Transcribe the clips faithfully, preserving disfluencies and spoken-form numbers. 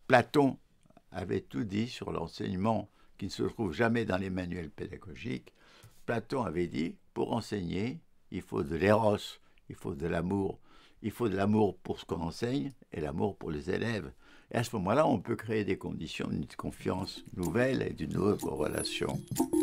Platon avait tout dit sur l'enseignement qui ne se trouve jamais dans les manuels pédagogiques. Platon avait dit, pour enseigner, il faut de l'éros, il faut de l'amour. Il faut de l'amour pour ce qu'on enseigne et l'amour pour les élèves. Et à ce moment-là, on peut créer des conditions d'une confiance nouvelle et d'une nouvelle relation.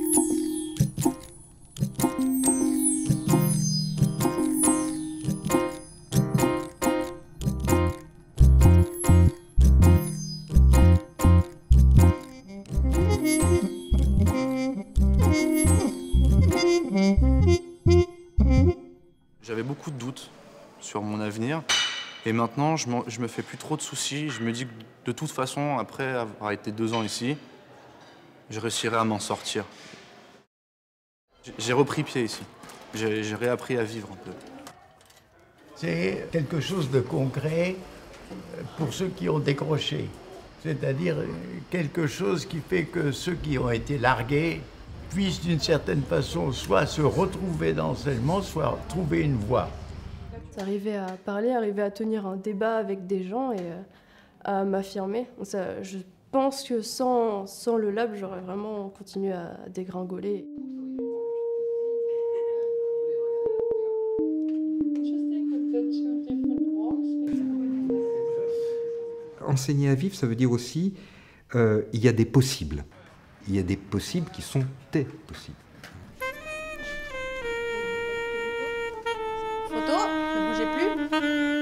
J'avais beaucoup de doutes sur mon avenir. Et maintenant, je, je me fais plus trop de soucis. Je me dis que de toute façon, après avoir été deux ans ici, je réussirai à m'en sortir. J'ai repris pied ici. J'ai réappris à vivre un peu. C'est quelque chose de concret pour ceux qui ont décroché. C'est-à-dire quelque chose qui fait que ceux qui ont été largués puissent d'une certaine façon soit se retrouver dans l'enseignement, soit trouver une voie. Arriver à parler, arriver à tenir un débat avec des gens et euh, à m'affirmer. Je pense que sans, sans le lab, j'aurais vraiment continué à dégringoler. Enseigner à vivre, ça veut dire aussi euh, il y a des possibles. Il y a des possibles qui sont tes possibles. Photo, ne bougez plus.